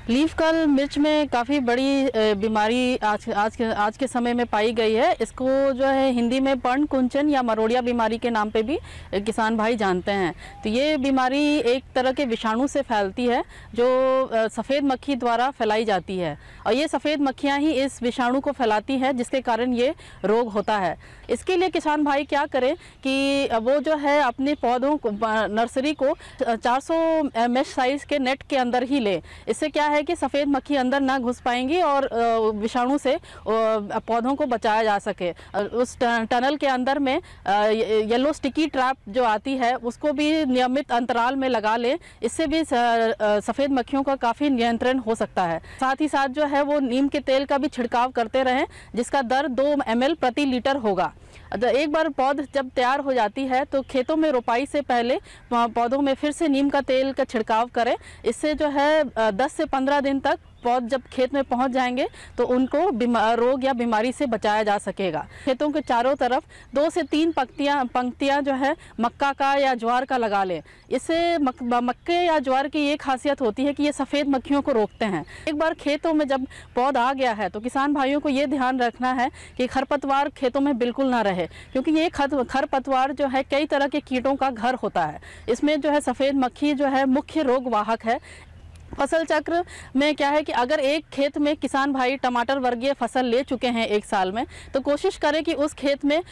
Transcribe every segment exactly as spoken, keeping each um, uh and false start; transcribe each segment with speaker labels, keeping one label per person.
Speaker 1: Leaf curl मिर्च में काफ़ी बड़ी बीमारी आज आज के आज के समय में पाई गई है। इसको जो है हिंदी में पर्ण कुंचन या मरोड़िया बीमारी के नाम पे भी किसान भाई जानते हैं। तो ये बीमारी एक तरह के विषाणु से फैलती है जो सफ़ेद मक्खी द्वारा फैलाई जाती है और ये सफ़ेद मक्खियाँ ही इस विषाणु को फैलाती है जिसके कारण ये रोग होता है। इसके लिए किसान भाई क्या करें कि वो जो है अपने पौधों को नर्सरी को चार सौ मेश साइज़ के नेट के अंदर ही ले। इससे क्या है कि सफ़ेद मक्खी अंदर ना घुस पाएंगी और विषाणु से पौधों को बचाया जा सके। उस टनल के अंदर में येलो स्टिकी ट्रैप जो आती है उसको भी नियमित अंतराल में लगा ले। इससे भी सफ़ेद मक्खियों का काफ़ी नियंत्रण हो सकता है। साथ ही साथ जो है वो नीम के तेल का भी छिड़काव करते रहें जिसका दर दो एम एल प्रति लीटर होगा। एक बार पौध जब तैयार हो जाती है तो खेतों में रोपाई से पहले पौधों में फिर से नीम का तेल का छिड़काव करें। इससे जो है दस से पंद्रह दिन तक पौध जब खेत में पहुंच जाएंगे तो उनको रोग या बीमारी से बचाया जा सकेगा। खेतों के चारों तरफ दो से तीन पंक्तियां पंक्तियां जो है मक्का का या ज्वार का लगा लें। इससे मक, मक्के या ज्वार की ये खासियत होती है कि ये सफ़ेद मक्खियों को रोकते हैं। एक बार खेतों में जब पौध आ गया है तो किसान भाइयों को ये ध्यान रखना है कि खरपतवार खेतों में बिल्कुल ना रहे, क्योंकि ये खरपतवार जो है कई तरह के कीटों का घर होता है। इसमें जो है सफ़ेद मक्खी जो है मुख्य रोग वाहक है। फसल चक्र में क्या है कि अगर एक खेत में किसान भाई टमाटर वर्गीय फसल ले चुके हैं एक साल में तो कोशिश करें कि उस खेत में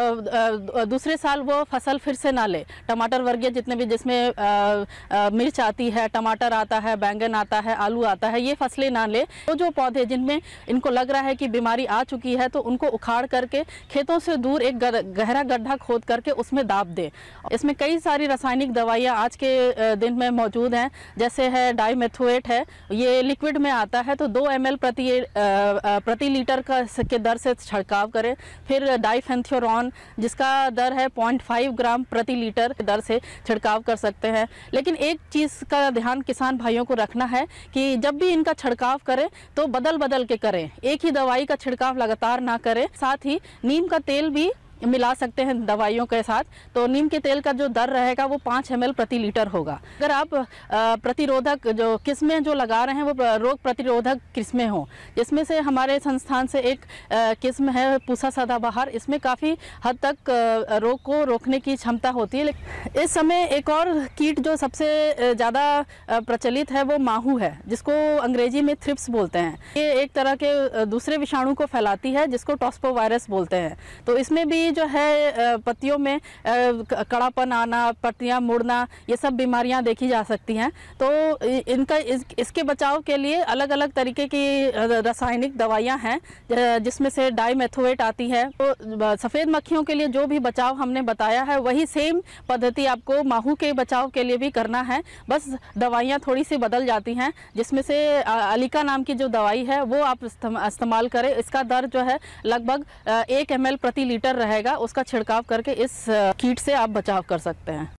Speaker 1: दूसरे साल वो फसल फिर से ना ले। टमाटर वर्गीय जितने भी जिसमें मिर्च आती है, टमाटर आता है, बैंगन आता है, आलू आता है, ये फसलें ना ले। तो जो पौधे जिनमें इनको लग रहा है कि बीमारी आ चुकी है तो उनको उखाड़ करके खेतों से दूर एक गहरा गड्ढा खोद करके उसमें दाब दे। इसमें कई सारी रासायनिक दवाइयाँ आज के दिन में मौजूद हैं, जैसे है डाई मेथोएट है, ये लिक्विड में आता है तो दो एम एल प्रति प्रति लीटर का के दर से छिड़काव करें। फिर डाइफेंथ्योरॉन जिसका दर है पॉइंट फाइव ग्राम प्रति लीटर दर से छिड़काव कर सकते हैं। लेकिन एक चीज़ का ध्यान किसान भाइयों को रखना है कि जब भी इनका छिड़काव करें तो बदल बदल के करें, एक ही दवाई का छिड़काव लगातार ना करें। साथ ही नीम का तेल भी मिला सकते हैं दवाइयों के साथ, तो नीम के तेल का जो दर रहेगा वो पाँच एम एल प्रति लीटर होगा। अगर आप प्रतिरोधक जो किस्में जो लगा रहे हैं वो रोग प्रतिरोधक किस्में हों, जिसमें से हमारे संस्थान से एक किस्म है पूसा सदाबहार, इसमें काफ़ी हद तक रोग को रोकने की क्षमता होती है। इस समय एक और कीट जो सबसे ज़्यादा प्रचलित है वो माहू है, जिसको अंग्रेजी में थ्रिप्स बोलते हैं। ये एक तरह के दूसरे विषाणु को फैलाती है जिसको टॉस्पोवायरस बोलते हैं। तो इसमें भी जो है पत्तियों में कड़ापन आना, पत्तियां मुड़ना, ये सब बीमारियां देखी जा सकती हैं। तो इनका इस, इसके बचाव के लिए अलग अलग तरीके की रासायनिक दवाइयां हैं जिसमें से डाइमेथोएट आती है। तो सफ़ेद मक्खियों के लिए जो भी बचाव हमने बताया है वही सेम पद्धति आपको माहू के बचाव के लिए भी करना है, बस दवाइयाँ थोड़ी सी बदल जाती हैं। जिसमें से अलिका नाम की जो दवाई है वो आप इस्तेमाल करें। इसका दर जो है लगभग एक एम एल प्रति लीटर रहेगा, उसका छिड़काव करके इस कीट से आप बचाव कर सकते हैं।